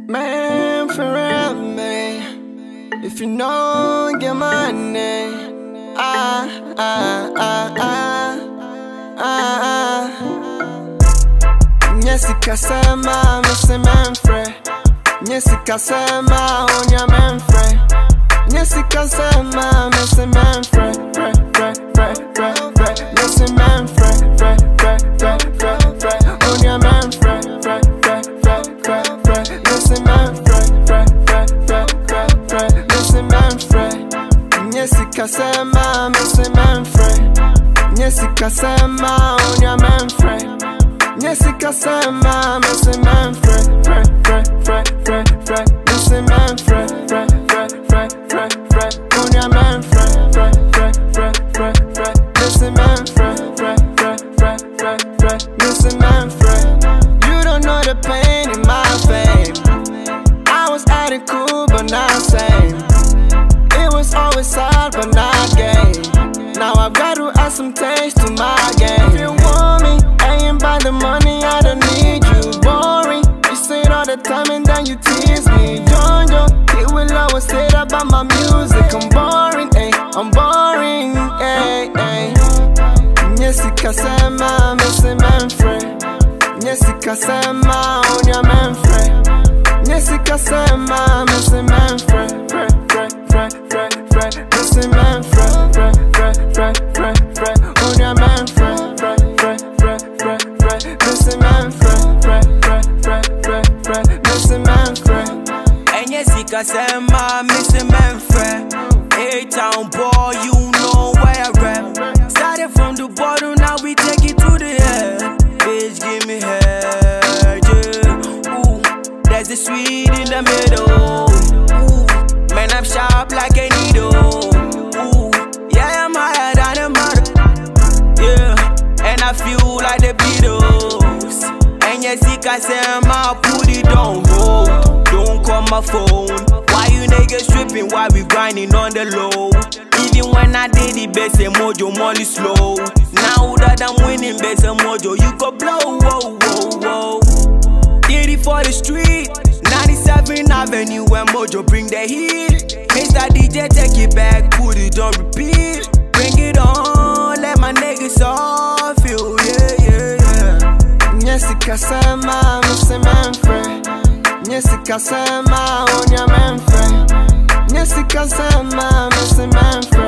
Man, for real, man. If you know, get money. Nyesika sema, mese menfre. Nyesika sema, onya menfre. Nyesika sema, mese menfre. Mese menfre, onya menfre. Mese menfre, Nyesika sema, mese menfre. Nyesika sema, onya menfre. Nyesika sema, mese menfre. Mese menfre, onya menfre. Mese menfre, mese menfre. You don't know the pain in my fame. I was acting cool but not sane. It was always sad but not gay. Now I've got to add some taste to my game. If you want me, I ain't by the money, I don't need you. Boring, you say it all the time and then you tease me. Jojo, he will always say that about my music. I'm boring, ayy, I'm boring, ayy, ayy. Nyesika sema, mese menfre. Nyesika sema, onya menfre. Nyesika sema, mese menfre. Mese menfre, onya menfre. Mese menfre, mese menfre. Nyesika sema, mese menfre. A-Town boy, you know where I rap. Started from the bottom, now we take it to the head. Bitch, give me head, yeah. Ooh, there's a sweet in the middle. Ooh, man, I'm sharp like a needle. Ooh, yeah, I'm higher than a model. Yeah, and I feel like the Beatles. And Nyesika sema, put it on hold. Don't call my phone. Why you niggas tripping while we grinding on the low? Even when I did the best, mojo money slow. Now that I'm winning, best mojo, you go blow, whoa, whoa, whoa. Did it for the street, 97 Avenue, when mojo bring the heat. Mr. DJ, take it back, put it on repeat. Bring it on, let my niggas all feel, yeah. Nyesika sema, mese menfre. Nyesika sema, onya menfre. Nyesika sema, mese menfre.